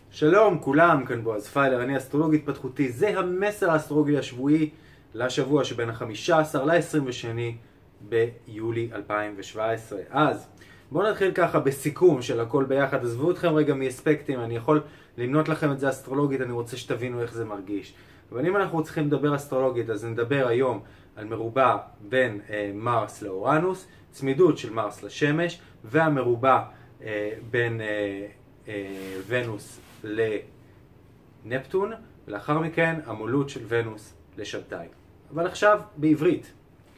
שלום כולם, כאן בועז פיילר, אני אסטרולוג התפתחותי. זה המסר האסטרולוגי השבועי לשבוע שבין ה-15 ל-22 ביולי 2017. אז בואו נתחיל ככה בסיכום של הכל ביחד. עזבו אתכם רגע מאספקטים, אני יכול למנות לכם את זה אסטרולוגית, אני רוצה שתבינו איך זה מרגיש. אבל אם אנחנו צריכים לדבר אסטרולוגית, אז נדבר היום על מרובע בין מרס לאורנוס, צמידות של מרס לשמש, והמרובע בין ונוס לנפטון, ולאחר מכן המולות של ונוס לשבתאי. אבל עכשיו בעברית.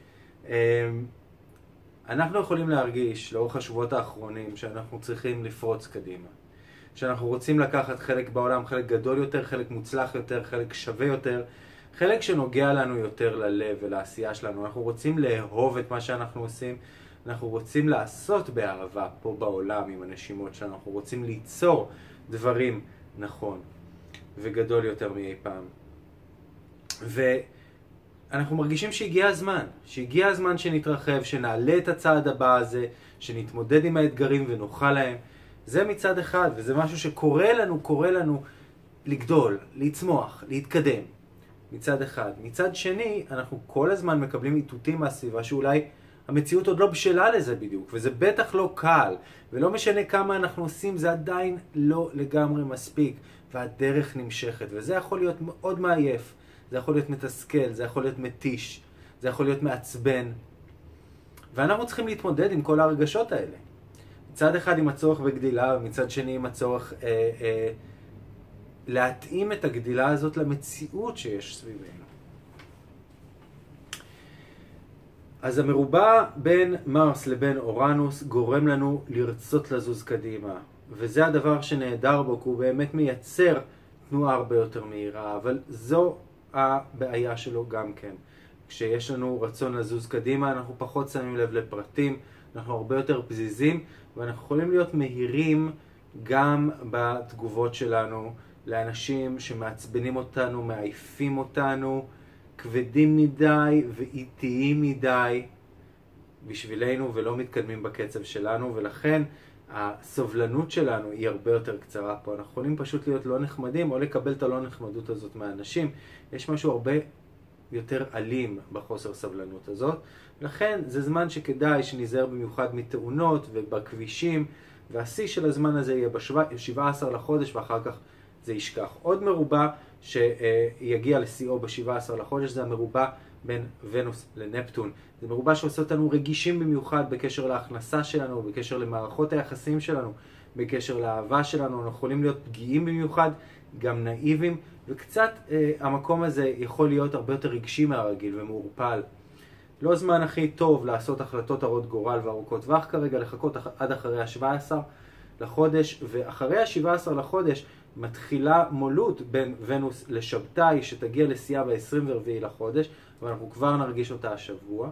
אנחנו יכולים להרגיש לאורך השבועות האחרונים שאנחנו צריכים לפרוץ קדימה. שאנחנו רוצים לקחת חלק בעולם, חלק גדול יותר, חלק מוצלח יותר, חלק שווה יותר, חלק שנוגע לנו יותר ללב ולעשייה שלנו. אנחנו רוצים לאהוב את מה שאנחנו עושים, אנחנו רוצים לעשות באהבה פה בעולם עם הנשימות שלנו, אנחנו רוצים ליצור דברים נכון וגדול יותר מאי פעם. ואנחנו מרגישים שהגיע הזמן שנתרחב, שנעלה את הצעד הבא הזה, שנתמודד עם האתגרים ונוכל להם. זה מצד אחד, וזה משהו שקורה לנו לגדול, לצמוח, להתקדם. מצד אחד. מצד שני, אנחנו כל הזמן מקבלים איתותים מהסביבה שאולי המציאות עוד לא בשלה לזה בדיוק, וזה בטח לא קל, ולא משנה כמה אנחנו עושים, זה עדיין לא לגמרי מספיק, והדרך נמשכת, וזה יכול להיות מאוד מעייף, זה יכול להיות מתסכל, זה יכול להיות מתיש, זה יכול להיות מעצבן, ואנחנו צריכים להתמודד עם כל הרגשות האלה. מצד אחד עם הצורך בגדילה, ומצד שני עם הצורך להתאים את הגדילה הזאת למציאות שיש סביבנו. אז המרובע בין מרס לבין אורנוס גורם לנו לרצות לזוז קדימה. וזה הדבר שנהדר בו, כי הוא באמת מייצר תנועה הרבה יותר מהירה, אבל זו הבעיה שלו גם כן. כשיש לנו רצון לזוז קדימה, אנחנו פחות שמים לב לפרטים, אנחנו הרבה יותר פזיזים, ואנחנו יכולים להיות מהירים גם בתגובות שלנו לאנשים שמעצבנים אותנו, מעייפים אותנו, כבדים מדי ואיטיים מדי בשבילנו ולא מתקדמים בקצב שלנו, ולכן הסובלנות שלנו היא הרבה יותר קצרה פה. אנחנו יכולים פשוט להיות לא נחמדים או לקבל את הלא נחמדות הזאת מהאנשים. יש משהו הרבה יותר אלים בחוסר סבלנות הזאת, לכן זה זמן שכדאי שניזהר במיוחד מתאונות ובכבישים, והשיא של הזמן הזה יהיה ב-17 לחודש ואחר כך זה ישכח. עוד מרובע שיגיע לשיאו ב-17 לחודש זה המרובע בין ונוס לנפטון. זה מרובע שעושה אותנו רגישים במיוחד בקשר להכנסה שלנו, בקשר למערכות היחסים שלנו, בקשר לאהבה שלנו. אנחנו יכולים להיות פגיעים במיוחד, גם נאיבים, וקצת המקום הזה יכול להיות הרבה יותר רגשי מהרגיל ומעורפל. לא זמן הכי טוב לעשות החלטות הרות גורל וארוכות טווח כרגע, לחכות עד אחרי ה-17 לחודש, ואחרי ה-17 לחודש מתחילה מולות בין ונוס לשבתאי שתגיע לשיאה ב-24 לחודש, ואנחנו כבר נרגיש אותה השבוע,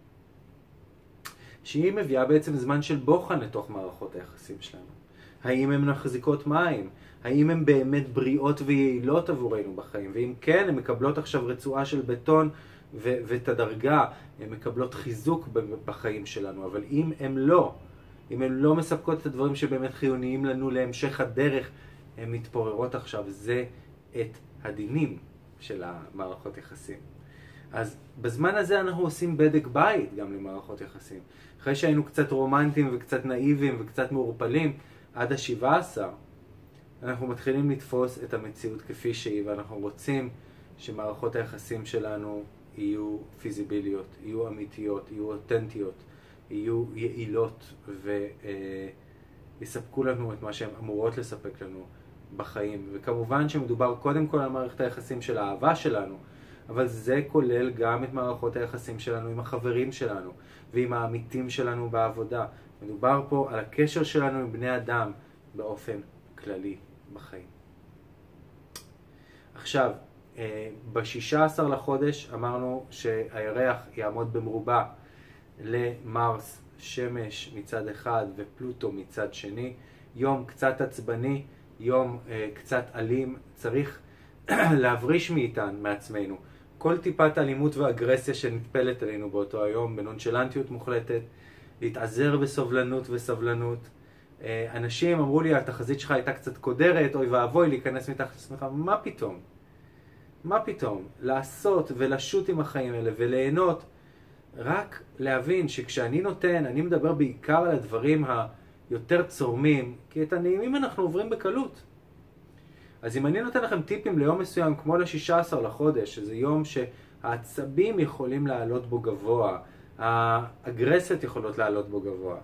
שהיא מביאה בעצם זמן של בוחן לתוך מערכות היחסים שלנו. האם הן מחזיקות מים? האם הן באמת בריאות ויעילות עבורנו בחיים? ואם כן, הן מקבלות עכשיו רצועה של בטון ואת הדרגה, הן מקבלות חיזוק בחיים שלנו. אבל אם הן לא מספקות את הדברים שבאמת חיוניים לנו להמשך הדרך, הן מתפוררות עכשיו. זה את הדינים של המערכות יחסים. אז בזמן הזה אנחנו עושים בדק בית גם למערכות יחסים. אחרי שהיינו קצת רומנטיים וקצת נאיביים וקצת מעורפלים עד ה-17, אנחנו מתחילים לתפוס את המציאות כפי שהיא, ואנחנו רוצים שמערכות היחסים שלנו יהיו פיזיביליות, יהיו אמיתיות, יהיו אותנטיות, יהיו יעילות ויספקו לנו את מה שהן אמורות לספק לנו בחיים. וכמובן שמדובר קודם כל על מערכת היחסים של האהבה שלנו, אבל זה כולל גם את מערכות היחסים שלנו עם החברים שלנו ועם העמיתים שלנו בעבודה. מדובר פה על הקשר שלנו עם בני אדם באופן כללי בחיים. עכשיו, ב-16 לחודש אמרנו שהירח יעמוד במרובע למרס, שמש מצד אחד ופלוטו מצד שני. יום קצת עצבני, יום קצת אלים, צריך להבריש מעצמנו כל טיפת אלימות ואגרסיה שנטפלת עלינו באותו היום, בנונשלנטיות מוחלטת, להתעזר בסובלנות וסבלנות, אנשים אמרו לי, התחזית שלך הייתה קצת קודרת, אוי ואבוי, להיכנס מתחת לשמחה. מה פתאום? מה פתאום? לעשות ולשוט עם החיים האלה וליהנות, רק להבין שכשאני נותן, אני מדבר בעיקר על הדברים היותר צורמים, כי את הנעימים אנחנו עוברים בקלות. אז אם אני נותן לכם טיפים ליום מסוים, כמו ל-16 לחודש, שזה יום שהעצבים יכולים לעלות בו גבוה, האגרסיות יכולות לעלות בו גבוה,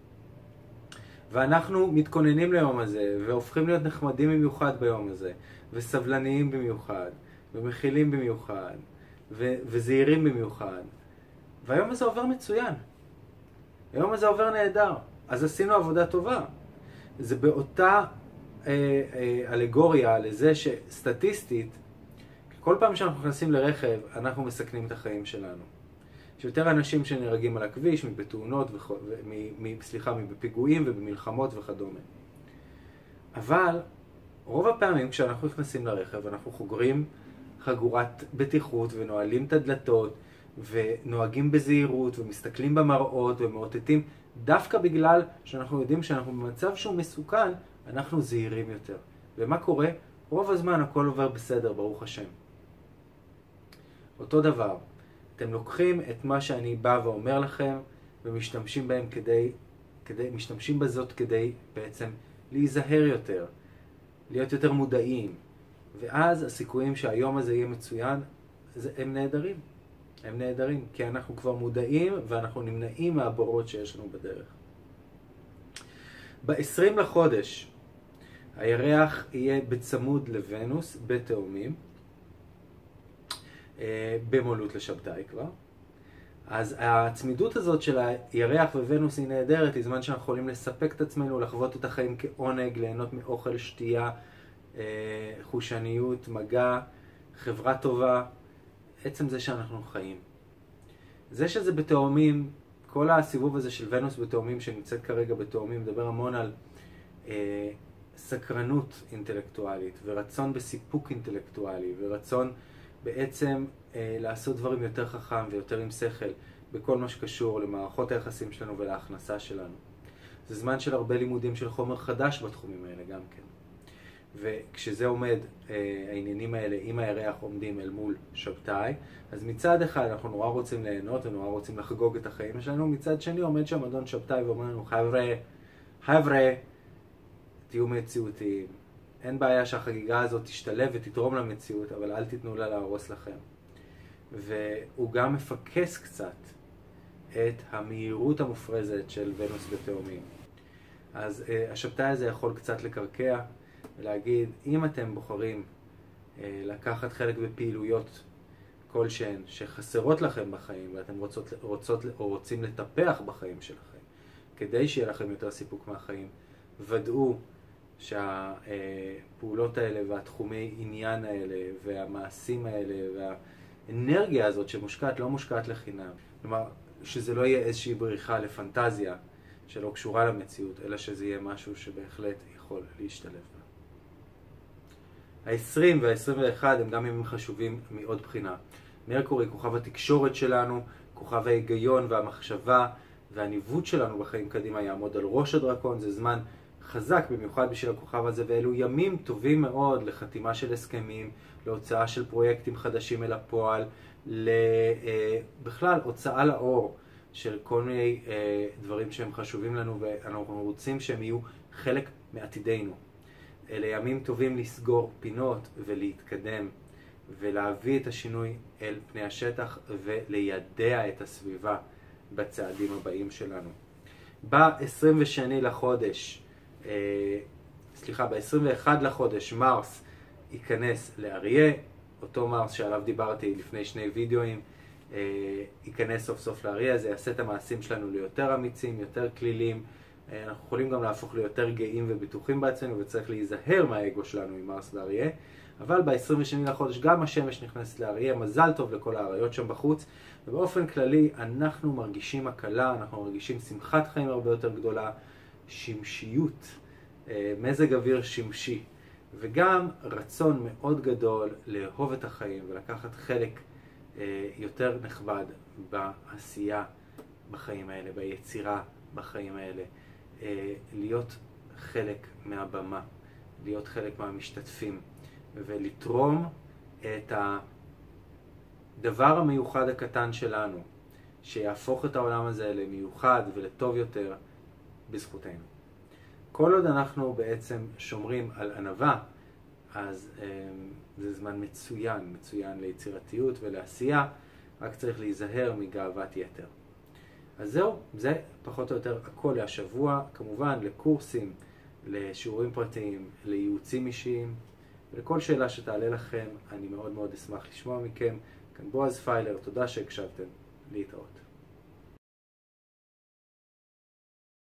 ואנחנו מתכוננים ליום הזה, והופכים להיות נחמדים במיוחד ביום הזה, וסבלניים במיוחד, ומכילים במיוחד, וזהירים במיוחד, והיום הזה עובר מצוין. היום הזה עובר נהדר. אז עשינו עבודה טובה. זה באותה אלגוריה לזה שסטטיסטית, כל פעם שאנחנו נכנסים לרכב, אנחנו מסכנים את החיים שלנו. יש יותר אנשים שנהרגים על הכביש, בתאונות, בפיגועים ובמלחמות וכדומה. אבל רוב הפעמים כשאנחנו נכנסים לרכב, אנחנו חוגרים חגורת בטיחות ונועלים את הדלתות, ונוהגים בזהירות ומסתכלים במראות ומאותתים, דווקא בגלל שאנחנו יודעים שאנחנו במצב שהוא מסוכן, אנחנו זהירים יותר. ומה קורה? רוב הזמן הכל עובר בסדר, ברוך השם. אותו דבר, אתם לוקחים את מה שאני בא ואומר לכם, ומשתמשים בהם משתמשים בזאת כדי בעצם להיזהר יותר, להיות יותר מודעים. ואז הסיכויים שהיום הזה יהיה מצוין, הם נהדרים. הם נהדרים, כי אנחנו כבר מודעים ואנחנו נמנעים מהבורות שיש לנו בדרך. ב-20 לחודש, הירח יהיה בצמוד לוונוס, בתאומים, במולות לשבתאי כבר. אז הצמידות הזאת של הירח וונוס היא נהדרת, היא זמן שאנחנו יכולים לספק את עצמנו, לחוות את החיים כעונג, ליהנות מאוכל, שתייה, חושניות, מגע, חברה טובה, עצם זה שאנחנו חיים. זה שזה בתאומים, כל הסיבוב הזה של ונוס בתאומים שנמצאת כרגע בתאומים, מדבר המון על סקרנות אינטלקטואלית ורצון בסיפוק אינטלקטואלי ורצון בעצם לעשות דברים יותר חכם ויותר עם שכל בכל מה שקשור למערכות היחסים שלנו ולהכנסה שלנו. זה זמן של הרבה לימודים של חומר חדש בתחומים האלה גם כן. וכשזה עומד, העניינים האלה עם הירח עומדים אל מול שבתאי, אז מצד אחד אנחנו נורא רוצים ליהנות ונורא רוצים לחגוג את החיים שלנו, מצד שני עומד שם אדון שבתאי ואומר לנו, חבר'ה, תהיו מציאותיים. אין בעיה שהחגיגה הזאת תשתלב ותתרום למציאות, אבל אל תיתנו לה להרוס לכם. והוא גם מפקס קצת את המהירות המופרזת של ונוס בתאומים. אז השבתאי הזה יכול קצת לקרקע, ולהגיד, אם אתם בוחרים לקחת חלק בפעילויות כלשהן שחסרות לכם בחיים, ואתם רוצות או רוצים לטפח בחיים שלכם, כדי שיהיה לכם יותר סיפוק מהחיים, ודאו שהפעולות האלה והתחומי עניין האלה והמעשים האלה והאנרגיה הזאת שמושקעת לא מושקעת לחינם. כלומר, שזה לא יהיה איזושהי בריחה לפנטזיה שלא קשורה למציאות, אלא שזה יהיה משהו שבהחלט יכול להשתלב בה. ה-20 וה-21 הם גם ימים חשובים מעוד בחינה. מרקורי, כוכב התקשורת שלנו, כוכב ההיגיון והמחשבה והניווט שלנו בחיים קדימה יעמוד על ראש הדרקון. זה זמן חזק במיוחד בשביל הכוכב הזה, ואלו ימים טובים מאוד לחתימה של הסכמים, להוצאה של פרויקטים חדשים אל הפועל, בכלל הוצאה לאור של כל מיני דברים שהם חשובים לנו ואנחנו רוצים שהם יהיו חלק מעתידנו. אלה ימים טובים לסגור פינות ולהתקדם ולהביא את השינוי אל פני השטח וליידע את הסביבה בצעדים הבאים שלנו. ב-22 לחודש, ב-21 לחודש מרס ייכנס לאריה, אותו מרס שעליו דיברתי לפני שני וידאוים, ייכנס סוף סוף לאריה, זה יעשה את המעשים שלנו ליותר אמיצים, יותר כלילים, אנחנו יכולים גם להפוך ליותר גאים ובטוחים בעצמנו, וצריך להיזהר מהאגו שלנו עם מרס לאריה. אבל ב-22 לחודש גם השמש נכנסת לאריה, מזל טוב לכל האריות שם בחוץ, ובאופן כללי אנחנו מרגישים הקלה, אנחנו מרגישים שמחת חיים הרבה יותר גדולה, שמשיות, מזג אוויר שמשי, וגם רצון מאוד גדול לאהוב את החיים ולקחת חלק יותר נכבד בעשייה בחיים האלה, ביצירה בחיים האלה. להיות חלק מהבמה, להיות חלק מהמשתתפים, ולתרום את הדבר המיוחד הקטן שלנו, שיהפוך את העולם הזה למיוחד ולטוב יותר בזכותנו. כל עוד אנחנו בעצם שומרים על ענווה, אז זה זמן מצוין ליצירתיות ולעשייה, רק צריך להיזהר מגאוות יתר. אז זהו, זה פחות או יותר הכל להשבוע, כמובן לקורסים, לשיעורים פרטיים, לייעוצים אישיים, ולכל שאלה שתעלה לכם, אני מאוד מאוד אשמח לשמוע מכם. כאן בועז פיילר, תודה שהקשבתם, להתראות.